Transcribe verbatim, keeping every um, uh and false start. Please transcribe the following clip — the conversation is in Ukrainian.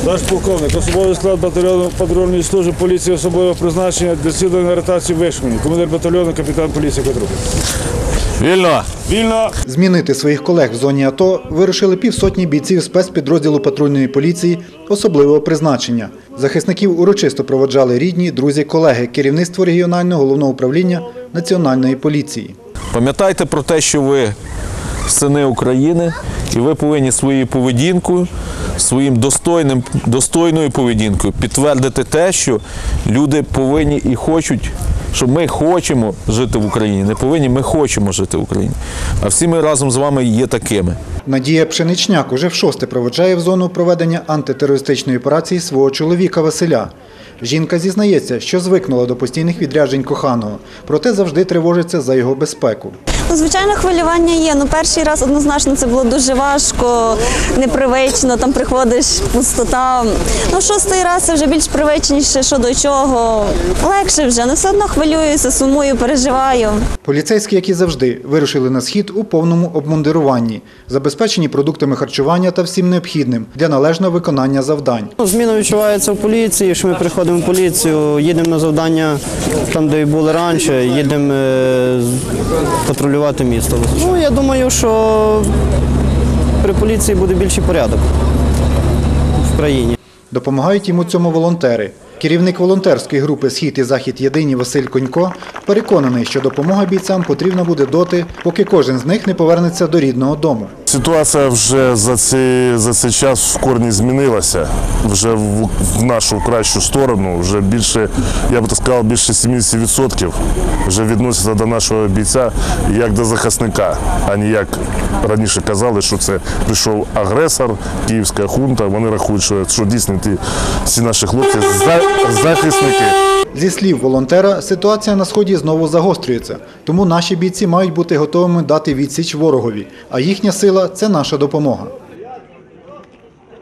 Наш полковник, особовий склад батальйону патрульної служби поліції особливого призначення для цілої ротації вишколені. Командир батальйону, капітан поліції Петрук. Вільно! Вільно! Змінити своїх колег в зоні АТО вирушили півсотні бійців спецпідрозділу патрульної поліції особливого призначення. Захисників урочисто проводжали рідні, друзі, колеги, керівництво регіонального головного управління Національної поліції. Пам'ятайте про те, що ви сини України, і ви повинні своєю поведінкою, своїм достойним, достойною поведінкою підтвердити те, що люди повинні і хочуть, що ми хочемо жити в Україні. Не повинні, ми хочемо жити в Україні. А всі ми разом з вами є такими. Надія Пшеничняк уже вшосте проводжає в зону проведення антитерористичної операції свого чоловіка Василя. Жінка зізнається, що звикнула до постійних відряджень коханого, проте завжди тривожиться за його безпеку. Ну, звичайно, хвилювання є. Ну, перший раз однозначно це було дуже важко, непривично, там приходиш, пустота. Ну, шостий раз це вже більш привичніше, що до чого. Легше вже, але все одно хвилююся, сумую, переживаю. Поліцейські, як і завжди, вирушили на схід у повному обмундируванні, забезпечені продуктами харчування та всім необхідним для належного виконання завдань. Зміна відчувається в поліції, що ми приходимо в поліцію, їдемо на завдання там, де були раніше, їдемо патрулювати місто. Ну, я думаю, що при поліції буде більший порядок в країні. Допомагають йому цьому волонтери. Керівник волонтерської групи «Схід і Захід єдині» Василь Конько переконаний, що допомога бійцям потрібна буде доти, поки кожен з них не повернеться до рідного дому. Ситуація вже за цей, за цей час в корні змінилася, вже в, в нашу кращу сторону, вже більше, я б так сказав, більше сімдесят відсотків вже відносяться до нашого бійця як до захисника, а не як раніше казали, що це прийшов агресор, київська хунта, вони рахують, що, що дійсно ті, всі наші хлопці захисники. Зі слів волонтера, ситуація на Сході знову загострюється, тому наші бійці мають бути готовими дати відсіч ворогові, а їхня сила – це наша допомога.